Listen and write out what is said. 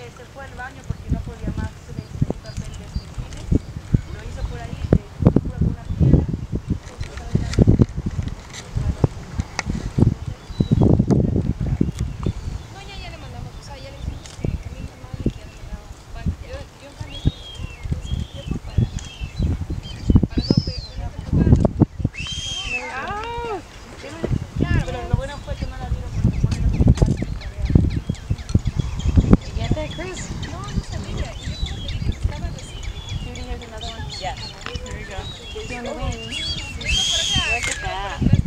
se fue al baño porque no podía más el papel de cine. Lo hizo por ahí, le puso alguna piedra. No, ya le mandamos, o sea, ya le dijimos que mi mamá le queda mandado. Bueno, yo también tiempo para no pegar. ¡Ah! Claro, pero lo bueno fue que no la vieron porque ponen los comentarios. You get that, Chris? No, no sabía. Y yo como te dije, estaba recién. Shooting is another one? Yes. There you go. You want to win? Vengo por acá. Look at that.